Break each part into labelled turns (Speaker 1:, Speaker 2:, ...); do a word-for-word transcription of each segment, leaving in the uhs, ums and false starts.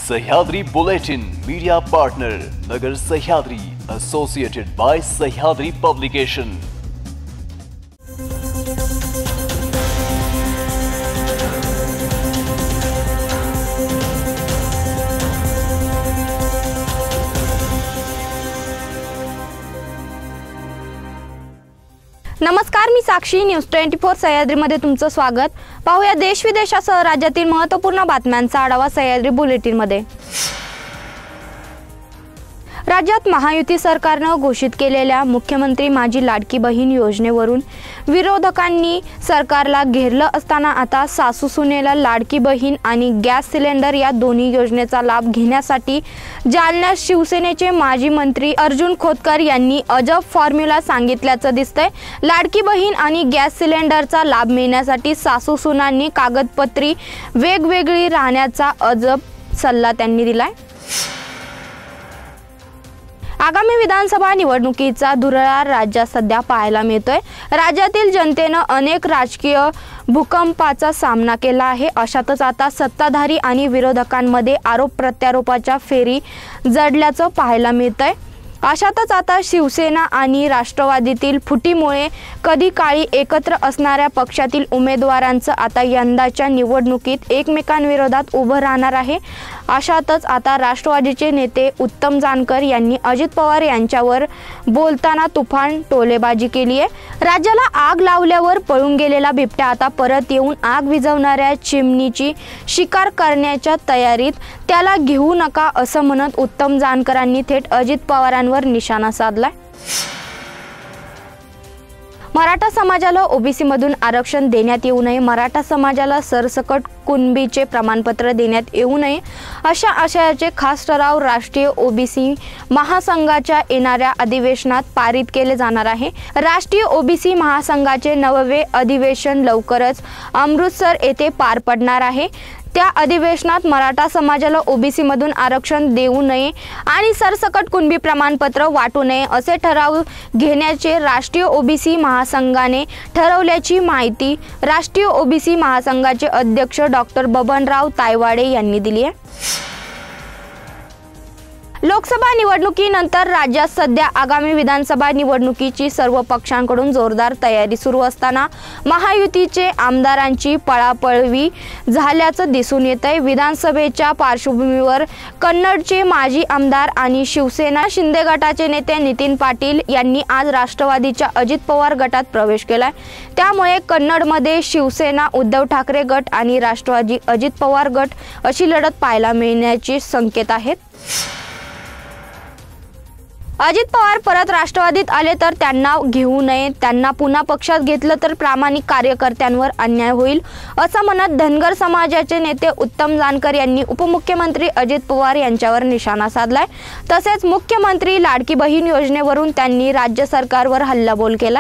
Speaker 1: Sahyadri bulletin media partner Nagar Sahyadri associated by Sahyadri publication.
Speaker 2: नमस्कार, मी Sakshi. News twenty four सह्याद्रीमध्ये तुमचं स्वागत। पाहूया देश विदेशासह राज्यातील महत्त्वपूर्ण बातम्यांचा आढावा सह्याद्री बुलेटिनमध्ये। राज्यात महायुती सरकारने घोषित केलेल्या मुख्यमंत्री माझी लाडकी बहीण योजनेवरून विरोधकांनी सरकारला घेरलं असताना आता सासू सुनेला लाडकी बहीण आणि गॅस सिलेंडर या दोन्ही योजनेचा लाभ घेण्यासाठी जालन्यात शिवसेनेचे माजी मंत्री अर्जुन खोतकर यांनी अजब फॉर्म्युला सांगितल्याचं दिसतंय। लाडकी बहीण आणि गॅस सिलेंडरचा लाभ मिळण्यासाठी सासू सुनांनी कागदपत्री वेगवेगळी राहण्याचा अजब सल्ला त्यांनी दिलाय। आगामी विधानसभा निवडणुकीचा धुरळा राज्यात सध्या पाहायला मिळतोय। राज्यातील जनतेने अनेक राजकीय भूकंपाचा सामना केला आहे। अशातच आता सत्ताधारी आणि विरोधकांमध्ये आरोप प्रत्यारोपाच्या फेरी जडल्याचं पाहायला मिळतंय। अशातच आता शिवसेना आणि राष्ट्रवादीतील फुटीमुळे कधी काळी एकत्र असणाऱ्या पक्षातील उमेदवारांचं आता यंदाच्या निवडणुकीत एकमेकांविरोधात उभं राहणार आहे। अशातच आता राष्ट्रवादीचे नेते उत्तम जानकर यांनी अजित पवार यांच्यावर बोलताना तुफान टोलेबाजी केली आहे। राज्याला आग लावल्यावर पळून गेलेला बिबट्या आता परत येऊन आग विझवणाऱ्या चिमणीची शिकार करण्याच्या तयारीत, त्याला घेऊ नका असं म्हणत उत्तम जानकरांनी थेट अजित पवारांवर निशाणा साधलाय। मराठा समाजाला ओबीसी मधून आरक्षण देण्यात येऊ नये, मराठा समाजाला सरसकट कुणबीचे प्रमाणपत्र देण्यात येऊ नये अशा आशयाचे खास ठराव राष्ट्रीय ओबीसी महासंघाच्या येणाऱ्या अधिवेशनात पारित केले जाणार आहे। राष्ट्रीय ओबीसी महासंघाचे नववे अधिवेशन लवकरच अमृतसर येथे पार पडणार आहे। त्या अधिवेशनात मराठा समाजाला ओबीसी मधून आरक्षण देऊ नये आणि सरसकट कुणबी प्रमाणपत्र वाटू नये असे ठराव घेण्याचे राष्ट्रीय ओबीसी महासंघाने ठरवल्याची माहिती राष्ट्रीय ओबीसी महासंघाचे अध्यक्ष डॉक्टर बबनराव तायवाडे यांनी दिली आहे। लोकसभा निवडणुकीनंतर राज्यात सध्या आगामी विधानसभा निवडणुकीची सर्व पक्षांकडून जोरदार तयारी सुरू असताना महायुतीचे आमदारांची पळापळवी झाल्याचं दिसून येतंय। विधानसभेच्या पार्श्वभूमीवर कन्नडचे माजी आमदार आणि शिवसेना शिंदे गटाचे नेते नितीन पाटील यांनी आज राष्ट्रवादीच्या अजित पवार गटात प्रवेश केलाय। त्यामुळे कन्नडमध्ये शिवसेना उद्धव ठाकरे गट आणि राष्ट्रवादी अजित पवार गट अशी लढत पाहायला मिळण्याचे संकेत आहेत। अजित पवार परत राष्ट्रवादीत आले तर त्यांना घेऊ नये, त्यांना पुन्हा पक्षात घेतलं तर प्रामाणिक कार्यकर्त्यांवर अन्याय होईल असं म्हणत धनगर समाजाचे नेते उत्तम जानकर यांनी उपमुख्यमंत्री अजित पवार यांच्यावर निशाणा साधलाय। तसेच मुख्यमंत्री लाडकी बहीण योजनेवरून त्यांनी राज्य सरकारवर हल्लाबोल केलाय।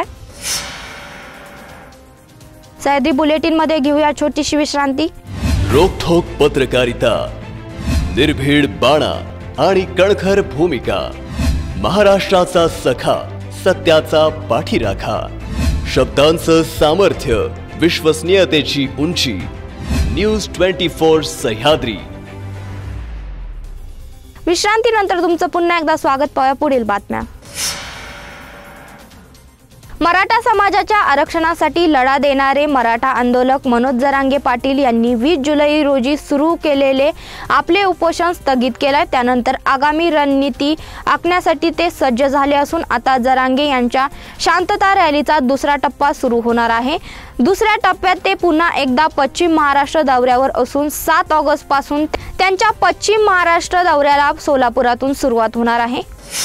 Speaker 2: सह्याद्री बुलेटिन मध्ये घेऊया छोटीशी विश्रांती।
Speaker 1: रोखोक पत्रकारिता, निर्भीड बाणा आणि कणखर भूमिका, महाराष्ट्राचा सखा, सत्याचा पाठीराखा, शब्दांचं सामर्थ्य, विश्वसनीयतेची उंची, न्यूज ट्वेंटी फोर सह्याद्री।
Speaker 2: विश्रांतीनंतर तुमचं पुन्हा एकदा स्वागत। पाहूया पुढील बातम्या। मराठा समाजाच्या आरक्षणासाठी लढा देणारे मराठा आंदोलक मनोज जरांगे पाटील यांनी वीस जुलै रोजी सुरू केलेले आपले उपोषण स्थगित केले। त्यानंतर आगामी रणनीती आखण्यासाठी ते सज्ज झाले असून आता जरांगे यांच्या शांतता रॅलीचा दुसरा टप्पा सुरू होणार आहे। दुसऱ्या टप्प्यात ते पुन्हा एकदा पश्चिम महाराष्ट्र दौऱ्यावर असून सात ऑगस्ट पासून त्यांच्या पश्चिम महाराष्ट्र दौऱ्याला सोलापुरातून सुरुवात होणार आहे।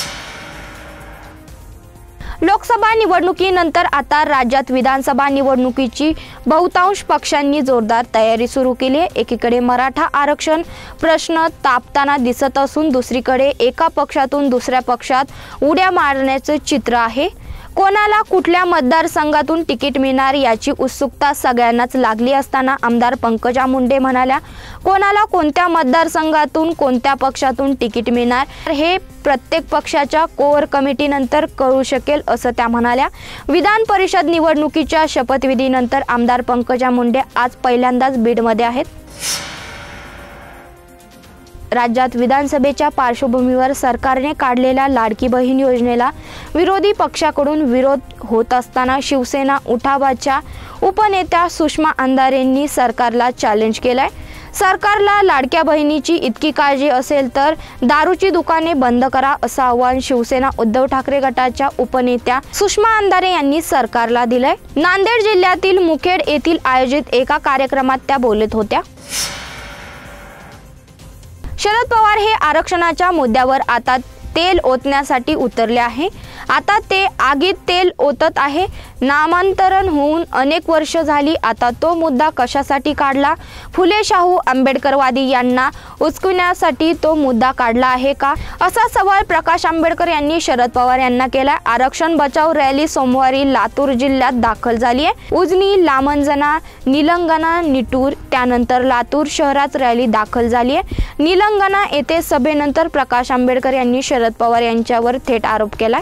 Speaker 2: लोकसभा निवडणुकीनंतर आता राज्यात विधानसभा निवडणुकीची बहुतांश पक्षांनी जोरदार तयारी सुरू केली आहे। एकीकडे मराठा आरक्षण प्रश्न तापताना दिसत असून दुसरीकडे एका पक्षातून दुसऱ्या पक्षात उड्या मारण्याचे चित्र आहे। कोणाला कुठल्या मतदारसंघातून तिकीट मिळणार याची उत्सुकता सगळ्यांनाच लागली असताना आमदार पंकजा मुंडे म्हणाल्या, कोणाला कोणत्या मतदारसंघातून कोणत्या पक्षातून तिकीट मिळणार हे प्रत्येक पक्षाच्या कोर कमिटीनंतर कळू शकेल असं त्या म्हणाल्या। विधान परिषद निवडणुकीच्या शपथविधीनंतर आमदार पंकजा मुंडे आज पहिल्यांदाच बीडमध्ये आहेत। राज्यात विधानसभेच्या पार्श्वभूमीवर सरकारने काढलेल्या लाडकी बहीण योजनेला विरोधी पक्षाकडून विरोध होत असताना शिवसेना उठावाच्या उपनेत्या सुषमा अंधारेंनी सरकारला चॅलेंज केलंय। सरकारला लाडक्या बहिणीची इतकी काळजी असेल तर दारूची दुकाने बंद करा असं आवाहन शिवसेना उद्धव ठाकरे गटाच्या उपनेत्या सुषमा अंधारे यांनी सरकारला दिलंय। नांदेड जिल्ह्यातील मुखेड येथील आयोजित एका कार्यक्रमात त्या बोलत होत्या। शरद पवार हे आरक्षणाच्या मुद्द्यावर आता तेल ओतण्यासाठी उतरले आहे। आता ते आगीत तेल ओतत आहे। नामांतरण होऊन अनेक वर्ष झाली, आता तो मुद्दा कशासाठी काढला? फुले शाहू आंबेडकरवादी यांना उचकण्यासाठी तो मुद्दा काढला आहे का, असा सवाल प्रकाश आंबेडकर यांनी शरद पवार यांना केला। आरक्षण बचाव रॅली सोमवारी लातूर जिल्ह्यात दाखल झाली आहे। उजनी, लामंजना, निलंगणा, निटूर, त्यानंतर लातूर शहरात रॅली दाखल झाली आहे। निलंगणा येथे सभेनंतर प्रकाश आंबेडकर यांनी शरद पवार यांच्यावर थेट आरोप केला।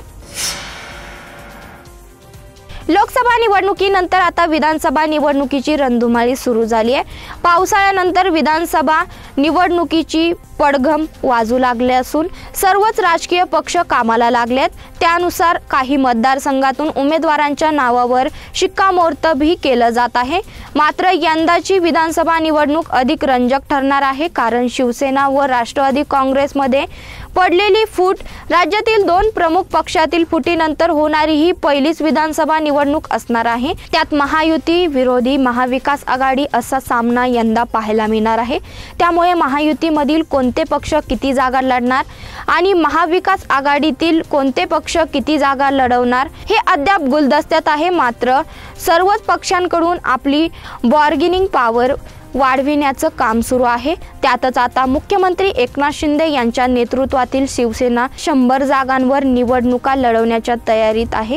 Speaker 2: लोकसभा निवडणुकीनंतर आता विधानसभा निवडणुकीची रणधुमाळी सुरू झाली आहे। पावसाळ्यानंतर विधानसभा निवडणुकीची पडघम वाजू लागले असून सर्वच राजकीय पक्ष कामाला लागलेत। त्यानुसार काही मतदारसंघातून उमेदवारांच्या नावावर शिक्कामोर्तबही केलं जात आहे। मात्र यंदाची विधानसभा निवडणूक अधिक रंजक ठरणार आहे, कारण शिवसेना व राष्ट्रवादी काँग्रेसमध्ये पडलेली फूट, राज्यातील दोन प्रमुख पक्षातील फुटीनंतर होणारी ही पहिलीच विधानसभा निवडणूक असणार आहे। त्यात महायुती विरोधी महाविकास आघाडी असा सामना यंदा पाहायला मिळणार आहे। त्यामुळे महायुतीमधील कोणते पक्ष किती जागा लढणार आणि महाविकास आघाडीतील कोणते पक्ष किती जागा लढवणार हे अद्याप गुलदस्त्यात आहे। मात्र सर्वच पक्षांकडून आपली बार्गेनिंग पॉवर वाढविण्याचं काम सुरू आहे। त्यातच आता मुख्यमंत्री एकनाथ शिंदे यांच्या नेतृत्वातील शिवसेना शंभर जागांवर निवडणुका लढवण्याच्या तयारीत आहे।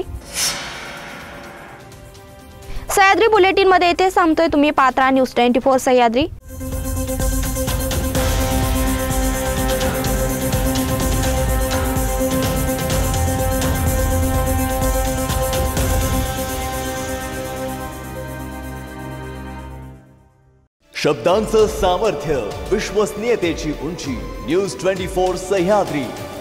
Speaker 2: सह्याद्री बुलेटिन मध्ये येथे थांबतोय। तुम्ही पाहत राहा न्यूज ट्वेंटी फोर सह्याद्री।
Speaker 1: शब्दांचं सामर्थ्य, विश्वसनीयतेची उंची, न्यूज ट्वेंटी फोर सह्याद्री।